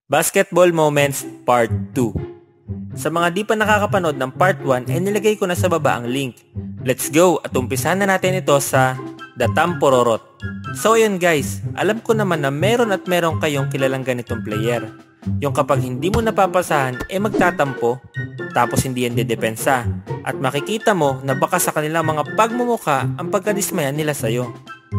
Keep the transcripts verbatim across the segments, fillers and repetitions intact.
Basketball Moments Part two. Sa mga di pa nakakapanood ng Part one, ay nilagay ko na sa baba ang link. Let's go at umpisahan na natin ito sa The Tampororot. So ayun guys, alam ko naman na meron at meron kayong kilalang ganitong player. Yung kapag hindi mo napapasahan, eh magtatampo, tapos hindi yan dedepensa. At makikita mo na baka sa kanilang mga pagmumuka ang pagkadismayan nila sa'yo.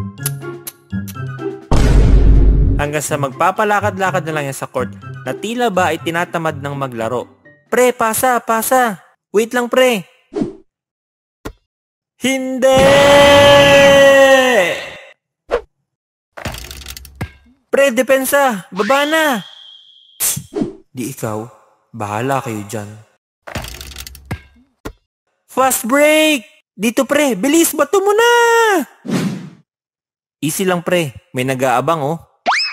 Hanggang sa magpapalakad-lakad na lang yan sa court na tila ba ay tinatamad ng maglaro. Pre, pasa, pasa. Wait lang pre. Hindi! Pre, depensa. Baba na. Di ikaw. Bahala kayo dyan. Fast break! Dito pre, bilis, bato mo na! Easy lang pre, may nag-aabang oh.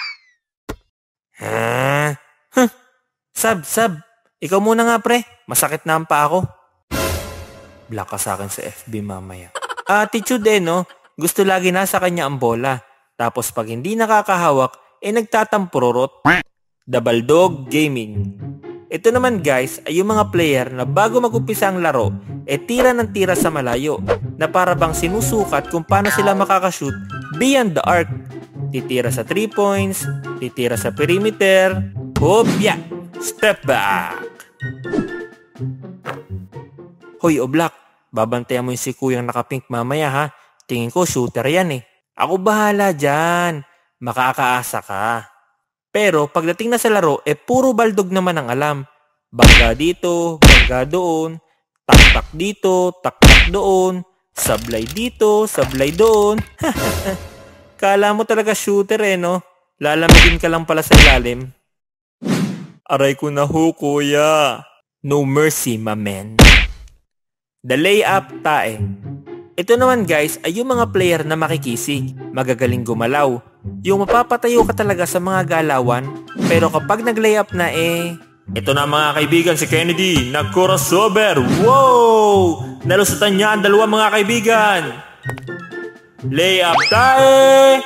Ha? Huh. Sab, sab. Ikaw muna nga pre. Masakit na ang paa ko. Block ka sa akin sa F B mamaya. Attitude eh no. Gusto lagi nasa kanya ang bola. Tapos pag hindi nakakahawak, eh nagtatampururot. Double Dog Gaming. Ito naman guys ay yung mga player na bago mag-umpisa ang laro, eh tira ng tira sa malayo. Na para bang sinusukat kung paano sila makakashoot beyond the arc. Titira sa three points, titira sa perimeter, hopya, step back. Hoy Oblak, babantayan mo yung si kuyang nakapink mamaya ha. Tingin ko shooter yan eh. Ako bahala dyan, makakaasa ka. Pero pagdating na sa laro, eh puro baldog naman ang alam. Bangga dito, bangga doon, tak-tak dito, tak-tak doon, sablay dito, sablay doon. Kala mo talaga shooter eh, no? Lalamigin ka lang pala sa ilalim. Aray ko na ho, kuya. No mercy, my man. The layup tae. Ito naman guys ay yung mga player na makikisig, magagaling gumalaw. Yung mapapatayo ka talaga sa mga galawan, pero kapag nag-layup na eh... Ito na mga kaibigan si Kennedy, nag-crossover. Wow! Nalusutan niya ang dalawa mga kaibigan. Layup tae!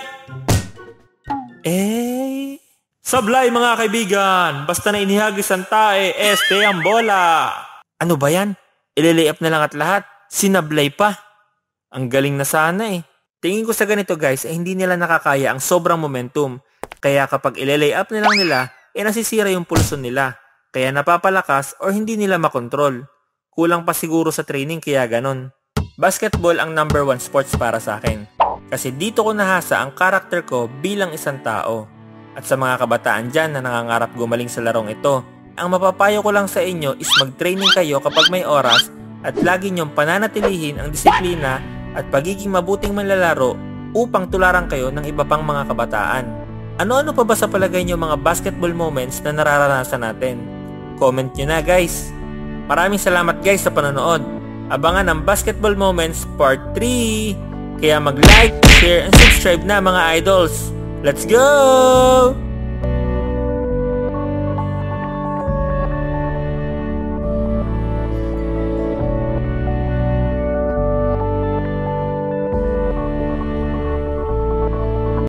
Eh... Sablay mga kaibigan! Basta na inihagis ang tae, este ang bola! Ano ba yan? Ile-layup na lang at lahat. Sinablay pa. Ang galing na sana eh. Tingin ko sa ganito guys, eh hindi nila nakakaya ang sobrang momentum. Kaya kapag ile-layup na lang nila, eh nasisira yung pulso nila. Kaya napapalakas or hindi nila makontrol. Kulang pa siguro sa training kaya ganon. Basketball ang number one sports para sa akin. Kasi dito ko nahasa ang karakter ko bilang isang tao. At sa mga kabataan dyan na nangangarap gumaling sa larong ito, ang mapapayo ko lang sa inyo is mag-training kayo kapag may oras at lagi nyong pananatilihin ang disiplina at pagiging mabuting manlalaro upang tularan kayo ng iba pang mga kabataan. Ano-ano pa ba sa palagay nyo mga basketball moments na nararanasan natin? Comment nyo na guys. Maraming salamat guys sa panonood. Abangan ang Basketball Moments Part three. Kaya mag-like, share, and subscribe na mga idols. Let's go!